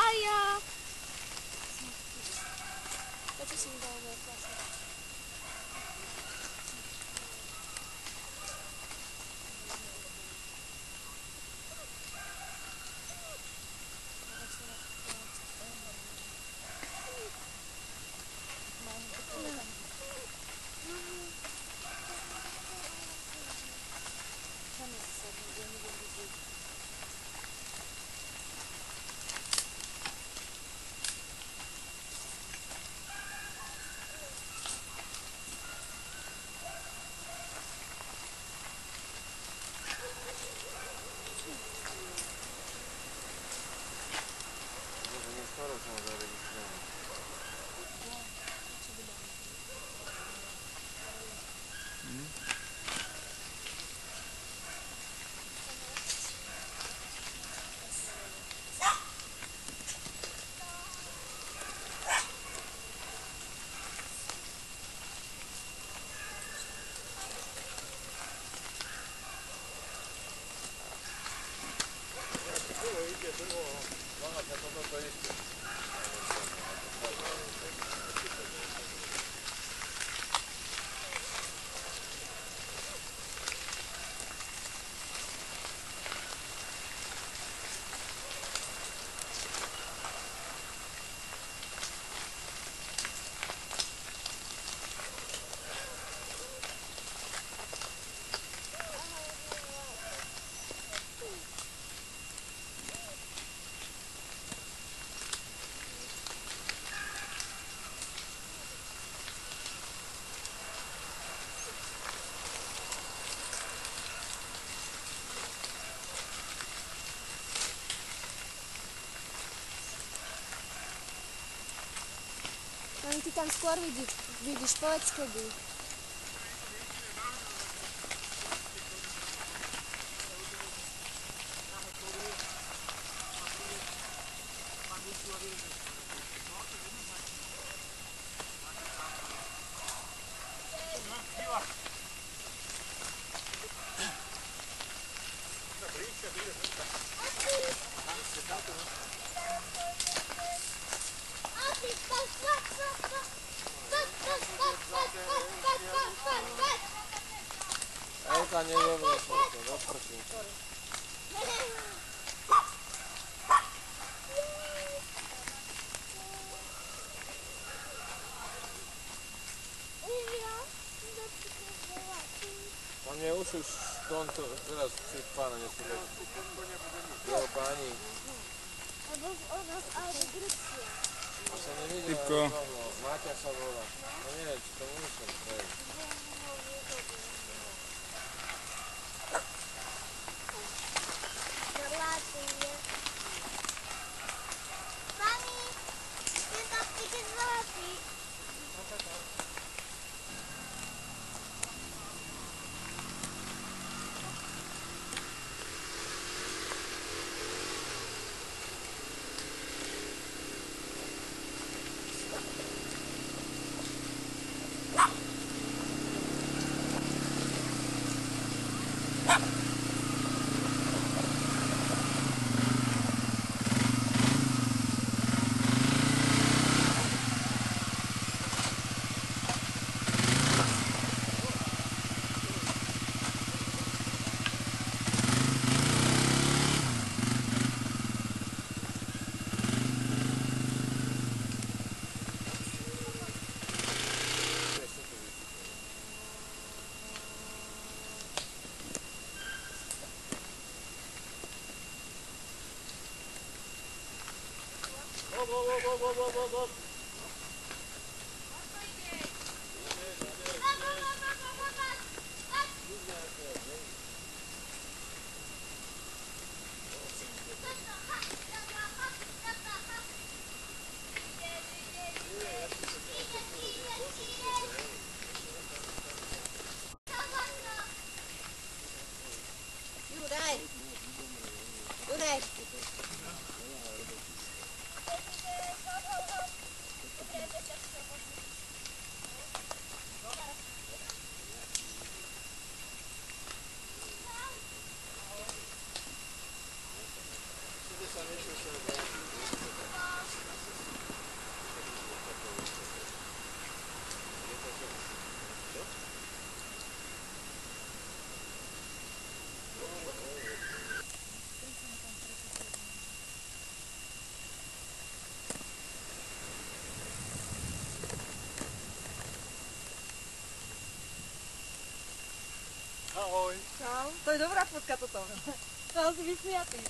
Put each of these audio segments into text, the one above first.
ja! To ci się udało właśnie. No ty tam skôr vidíš, povedz kedy. Elka nie robi to, rozprosím. On mnie uczył skąd to teraz przy pana nie słuchaj. Jo pani. Albo Grycja. A co nie widział, Tylko. Macia Sawola. No nie wiem, czy to muszę. Mami, ty tam takie załatwi. Hop. Jurek. Samieciu się fotka toto. Mal si vysmiatý.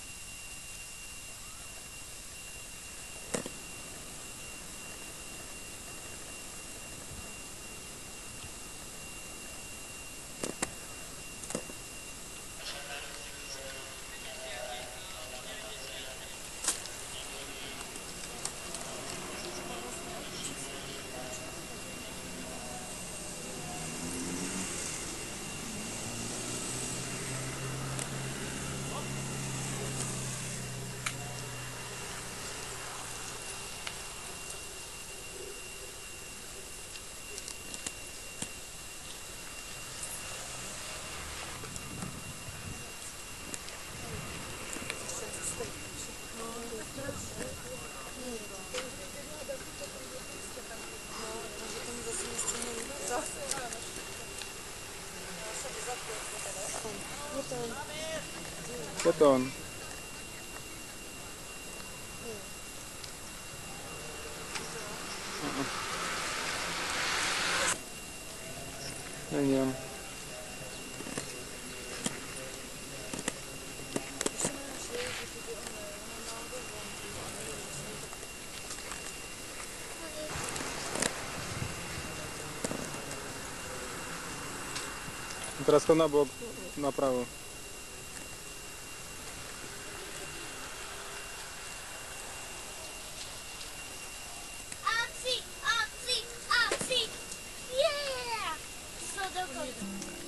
Co to on? Ja nie wiem. Teraz to na bok, na prawo. Akcji, akcji, akcji! Yeah! Co do końca.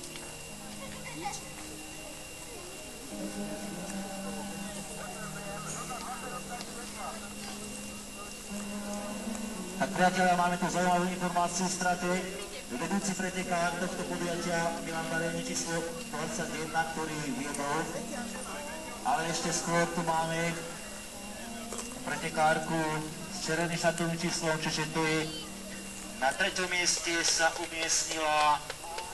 Tak priatelia, máme tu zaujímavú informáciu z straty. Vedúci pretekár tohto podujatia Milan Bareni číslo 21, ktorý viedol. Ale ešte skôr tu máme pretekárku s červeným šatovým číslom, čiže to je na 3. mieste sa umiestnila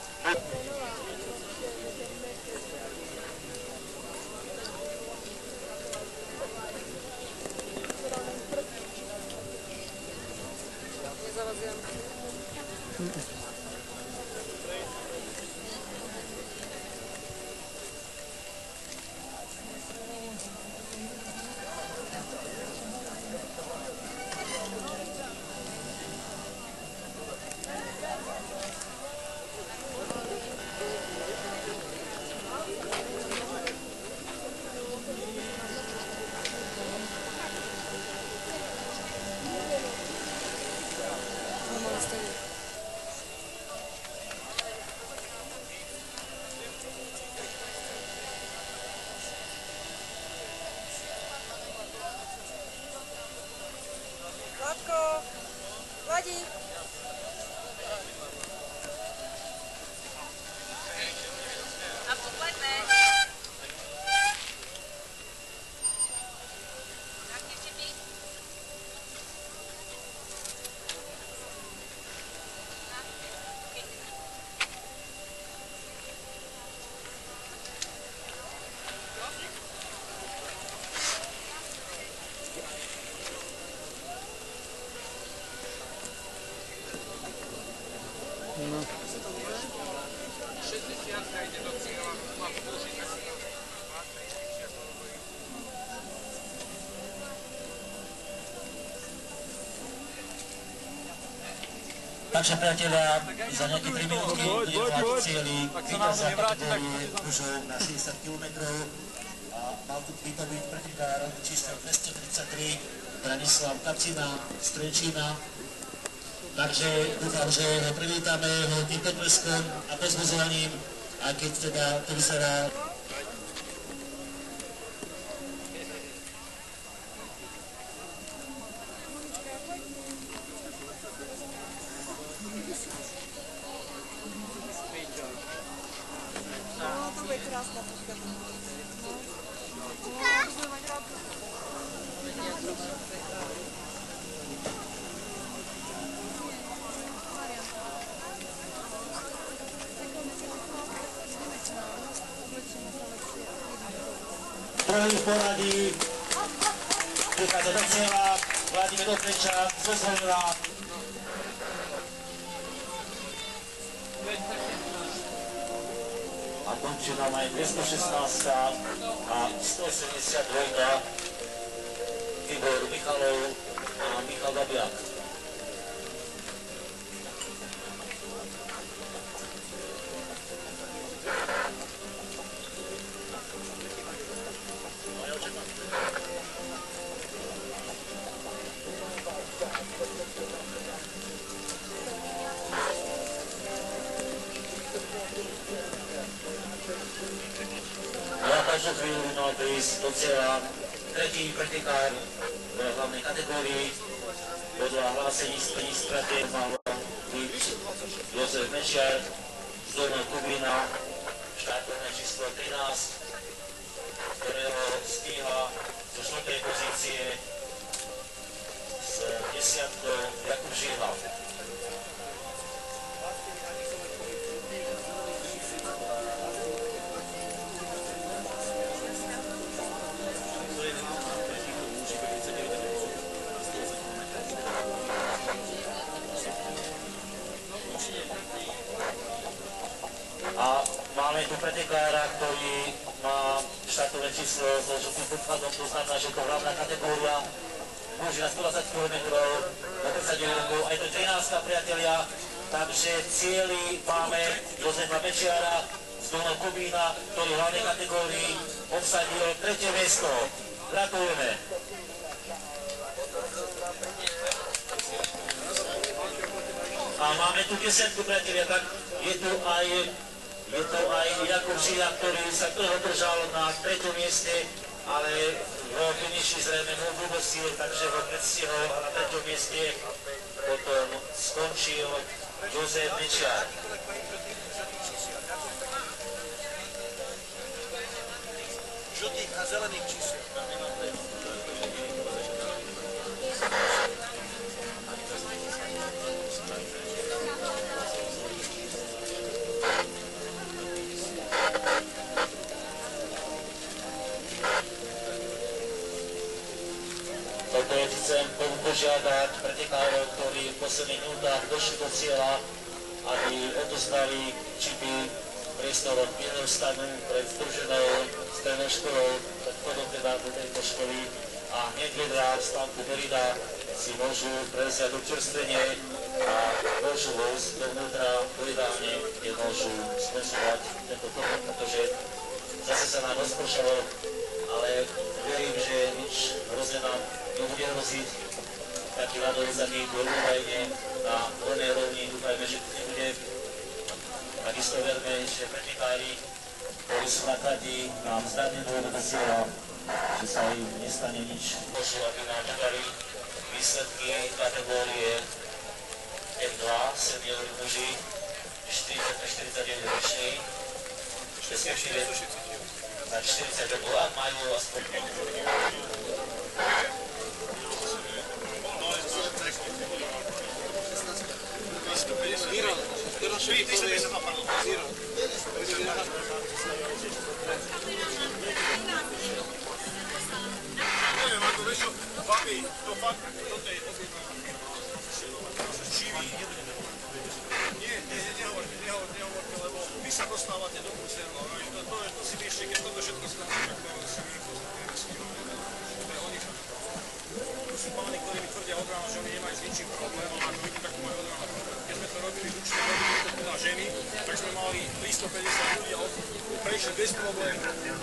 Vládko, Vladík. A popledne. Jak ještě ty? No. Takže priatelia, za nejaké 3 minútky budeme mať cieli víťaza kategórie mužov na 60 km. A mal tu by to byť pretekár číslo 233 Branislav Kacina z Trenčína. Takže dúfam, že ho privítame ho tým potleskom a pozvozovaním, a keď teda to vyzerá. No, to bude krásna fotka. Druhý v poradí prichádza do cieľa Vladimír Okreča zo Zvolila. A končí nám aj 216 a 182 Tibor Michalov a Michal Babiak. Ja každú chvíľu mal prísť do cieľa tretí pretekár v hlavnej kategórii. Podľa hlásení splní straty mal byť Jozef Mečiar z Dolného Kubína, štartovné číslo 13, ktorého stíha zo 4. pozície s 10 Jakub Žihla. A máme tu pretekára, ktorý má štartové číslo so žltým podkladom, to znamená, že to hlavná kategória muži na 120 km na 39 rokov, aj to 13, priatelia, takže cieli máme Jozefa Mečiara z Dolného Kubína, ktorý v hlavnej kategórii obsadil 3. miesto. Gratulujeme. A máme tu 10, priatelia, tak je tu aj Jakub Žihla, ktorý sa dlho držal na 3. mieste, ale v finiši zrejme mu vôbostil, takže ho predstihol a na 3. mieste potom skončil Jozef Mečiar. Žltých a zelených čísel. Opäť chcem požiadať pretekárov, ktorí v posledných minútach došli do cieľa, aby odozdali čipy priestor od pilného stanu pred združenou strednou školou, tak chodom teda do tejto školy a hneď vedľa v stánku Merida si môžu prevziať občerstvenie a môžu vojsť dovnútra do jedálne, kde môžu skonzumovať tento turné, pretože zase sa nám rozpršalo, ale verím, že nič hrozné nám nebude hroziť. Taký ľadový zahyb bol údajne na voľnej rovni, dúfajme, že tu nebude. Takisto verme, že pretekári, ktorí sú na trati, nám zdarne dôjdu do cieľa, že sa im nestane nič. Môžu, aby nám podali výsledky kategórie F2, seniori muži, 40-49 roční, respektíve na 40 rokov, ak majú aspoň. Neviem, ako vieš čo, babi, to fakt, do tej živý. Nie, nehovorte, lebo vy sa dostávate do Bruselu, to si vieš, keď toto všetko skončí, tak to si my poznatujeme s nimi. To sú páni, ktorí mi tvrdia od rána, že oni nemajú s ničím problém, ale ako vidím, tak to majú od rána problém. Keď sme to robili, určite robili to teda ženy, tak sme mali 350 ľudí a prešli bez problémov.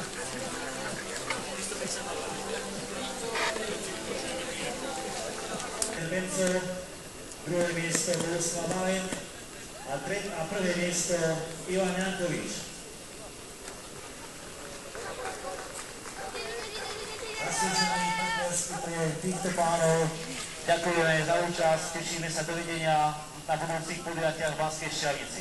Benzo, druhé miesto Bohuslav Malin a prvé miesto Ivan Jankovič. Zasúžený partnerský pre týchto pánov. Ďakujeme za účasť, tešíme sa dovidenia na budúcich podujatiach v Banskej Štiavnici.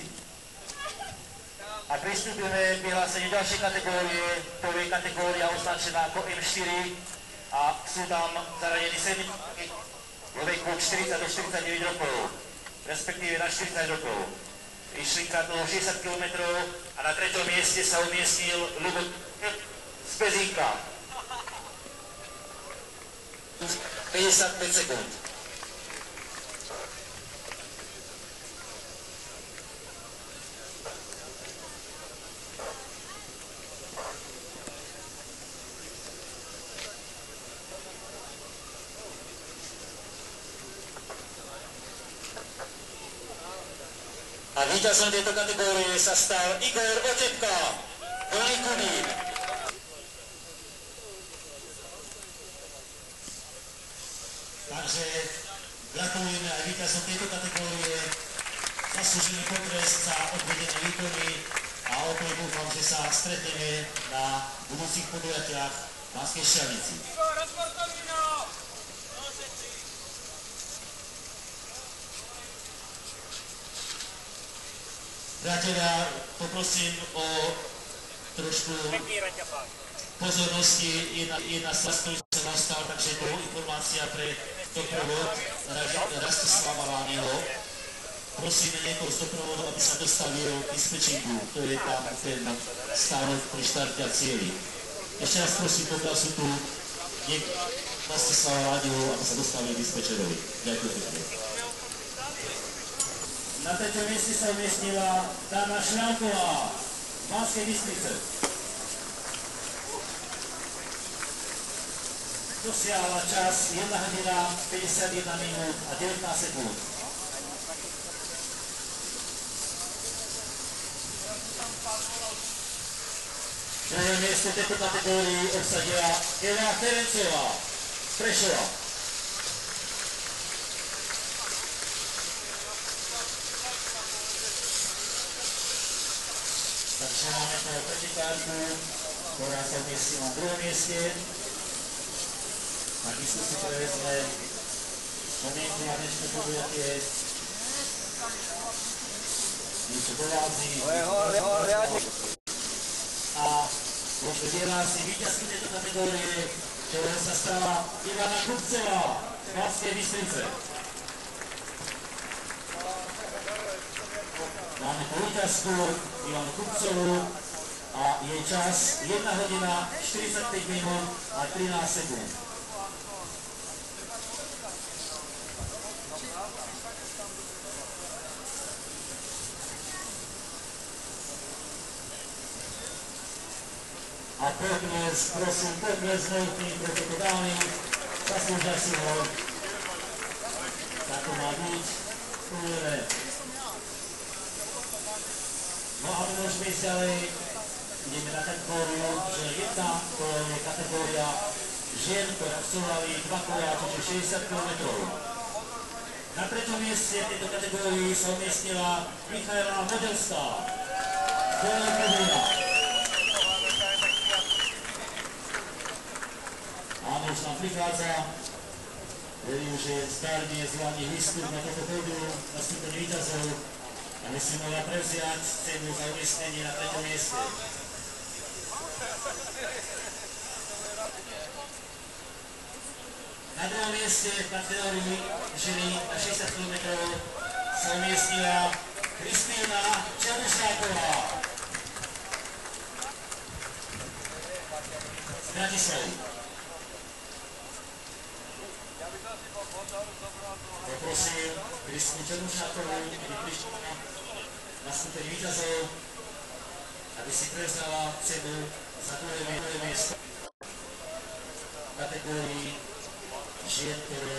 A pristúpime k vyhláseniu ďalšej kategórie, to je kategória označená ako M4 a sú tam zaradení seniori vo veku 40 do 49 rokov, respektíve na 40 rokov. Išli kartou 60 km a na 3. mieste sa umiestnil Ľubo z Pezínka. 55 sekúnd. Víťazom tejto kategórie sa stal Igor Otepka, Dolný Kubín. Takže gratulujeme aj víťazom tejto kategórie, zaslúžený potlesk za odvedené výkony a opäť dúfam, že sa stretneme na budúcich podujatiach v Banskej Štiavnici. Priatelia, poprosím o trošku pozornosti. Jedna slast, ktorý som dostal, takže to informácia pre doprovod Rastislava Lányho. Prosíme niekoho z doprovodu, aby sa dostavil k dispečinku, ktorý je tam ten stánok pri štarte a cieli. Ešte raz prosím, pokiaľ sú tu Rastislava Lányho, aby sa dostavil k dispečerovi. Ďakujem pekne. Na tejto mieste sa umiestnila Dana Šľanková z Banskej Bystrice. Dosiahla čas 1 hodina 51 minút a 19 sekúnd. Druhé miesto tejto kategórii obsadila Eva Ferencová z Prešova. Takže máme tu pretekárku, ktorá sa umiestnila na druhom mieste. Takisto si prevezme spomienku na dnešné podujatie. Niečo dovádzí. A rozbediela si víťazky tejto kategórie, ktorou sa stala Ivana Kupcová z Banskej Bystrice. Máme tu víťazku Ivanu Kupcovú a jej čas 1 hodina 45 minút a 13 sekúnd. A potles, prosím, potles veľký protokudálny, zaslúžia si ho. Tak to má byť. Uvedeme. No a my môžeme ísť ďalej. Ideme na kategóriu, že jedna to je kategória žien, ktoré absolvovali 2 kola, čiže 60 km. Na 3. mieste tejto kategórii sa umiestnila Michaela Modelská z Dolného Kubína. Áno, už nám prichádza. Verím, že zdárne zvládne výstup na toto pódium, nastúpenie víťazov a musí mohla prevziať cenu za umiestnenie na 3. mieste. Na 2. mieste v kategórii ženy na 60 km sa umiestnila Kristýna Černošáková z Bratislavy. Poprosím Kristýnu Černošákovú, aby prišla na nastúpenie víťazov, aby si prevzala cenu za 2. miesto v kategórii žien, ktoré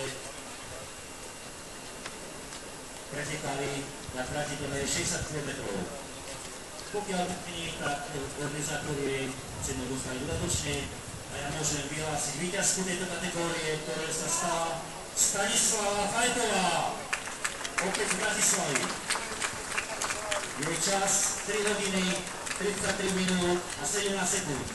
pretekali na trati plnej 60 km. Pokiaľ nie, tak organizátori jej cenu dostali dodatočne a ja môžem vyhlásiť víťazku tejto kategórie, ktoré sa stala Stanislava Fajtová, opäť z Bratislavy. Jej čas 3 hodiny 33 minút a 17 sekúnd.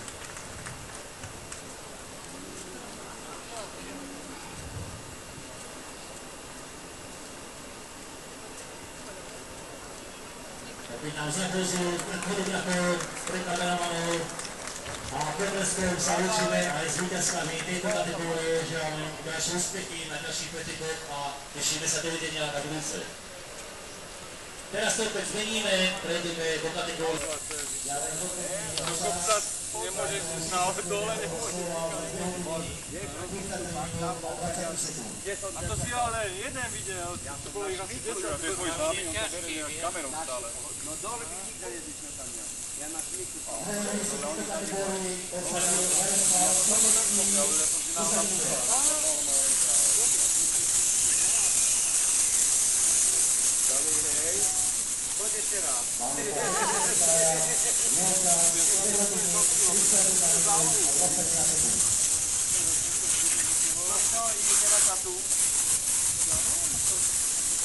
Opäť nám zahrozil pred fotografou, pred kameramanov a potleskom sa učíme aj s víťazkami tejto kategórie, že máme ďalšie úspechy na ďalších pretekoch a tešíme sa dovidenia na budúce. Teraz to opäť zmeníme, prejdeme do kategórie. Nemôže ísť na dole, nemôže. A to si ale jeden videl, to bolo ich asi 10. To je tvoj známy, on to berie kamerou stále. No dole by nikto jedlične tam ja. Ja na šmiku. Poď ešte raz.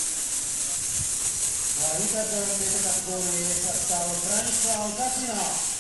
Na víťazom tejto kategórie sa stal Branislav Kasina.